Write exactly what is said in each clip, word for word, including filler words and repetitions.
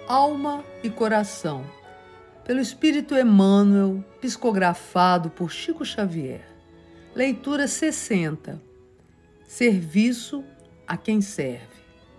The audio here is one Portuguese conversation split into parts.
Alma e Coração, pelo Espírito Emmanuel, psicografado por Chico Xavier. Leitura sessenta. Serviço a quem serve.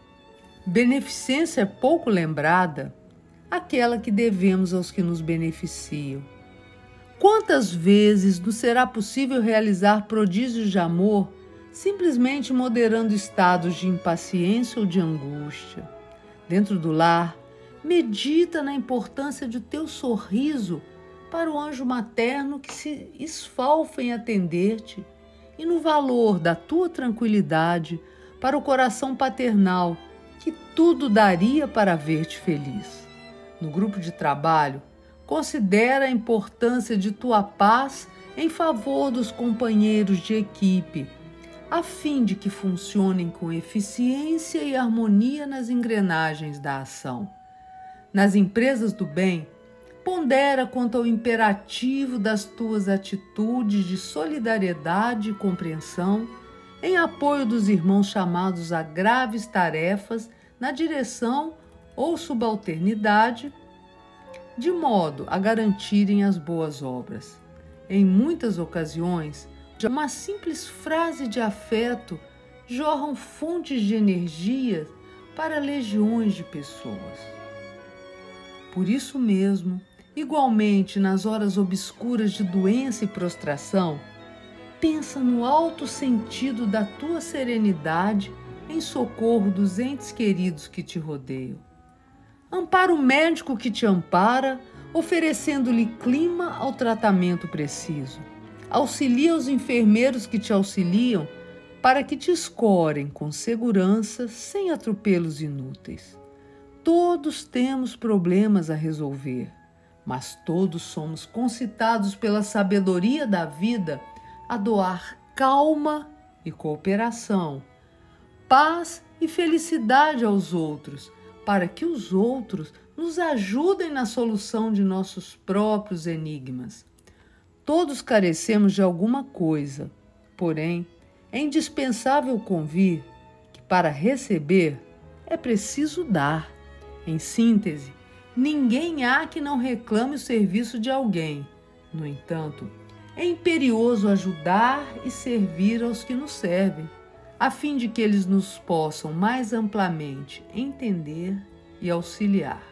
Beneficência pouco lembrada, aquela que devemos aos que nos beneficiam. Quantas vezes nos será possível realizar prodígios de amor simplesmente moderando estados de impaciência ou de angústia? Dentro do lar, medita na importância de teu sorriso para o anjo materno que se esfalfa em atender-te e no valor da tua tranquilidade para o coração paternal que tudo daria para ver-te feliz. No grupo de trabalho, considera a importância de tua paz em favor dos companheiros de equipe, a fim de que funcionem com eficiência e harmonia nas engrenagens da ação. Nas empresas do bem, pondera quanto ao imperativo das tuas atitudes de solidariedade e compreensão em apoio dos irmãos chamados a graves tarefas na direção ou subalternidade, de modo a garantirem as boas obras. Em muitas ocasiões, uma simples frase de afeto jorram fontes de energia para legiões de pessoas. Por isso mesmo, igualmente nas horas obscuras de doença e prostração, pensa no alto sentido da tua serenidade em socorro dos entes queridos que te rodeiam. Ampara o médico que te ampara, oferecendo-lhe clima ao tratamento preciso. Auxilia os enfermeiros que te auxiliam para que te escorem com segurança, sem atropelos inúteis. Todos temos problemas a resolver, mas todos somos concitados pela sabedoria da vida a doar calma e cooperação, paz e felicidade aos outros, para que os outros nos ajudem na solução de nossos próprios enigmas. Todos carecemos de alguma coisa, porém, é indispensável convir que para receber é preciso dar. Em síntese, ninguém há que não reclame o serviço de alguém. No entanto, é imperioso ajudar e servir aos que nos servem, a fim de que eles nos possam mais amplamente entender e auxiliar.